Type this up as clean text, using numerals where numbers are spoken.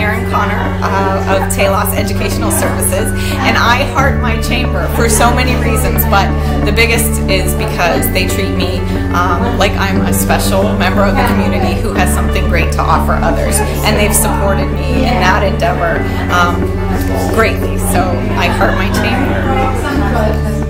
Erin of Telos Educational Services, and I heart my chamber for so many reasons, but the biggest is because they treat me like I'm a special member of the community who has something great to offer others, and they've supported me in that endeavor greatly. So I heart my chamber.